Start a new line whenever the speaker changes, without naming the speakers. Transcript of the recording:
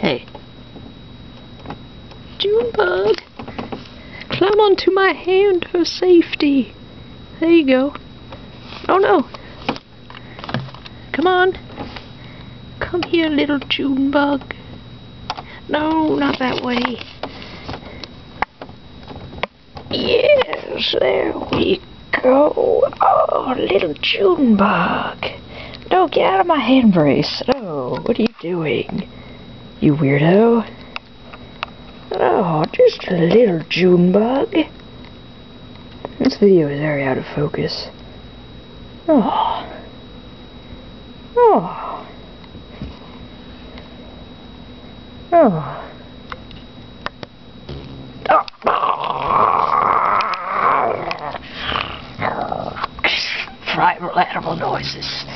Hey. Junebug! Climb onto my hand for safety. There you go. Oh no! Come on. Come here, little Junebug. No, not that way. Yes, there we go. Oh, little Junebug. No, get out of my hand brace. Oh, what are you doing? You weirdo. Oh, just a little Junebug. This video is very out of focus. Oh. Oh. Oh. Primal animal noises.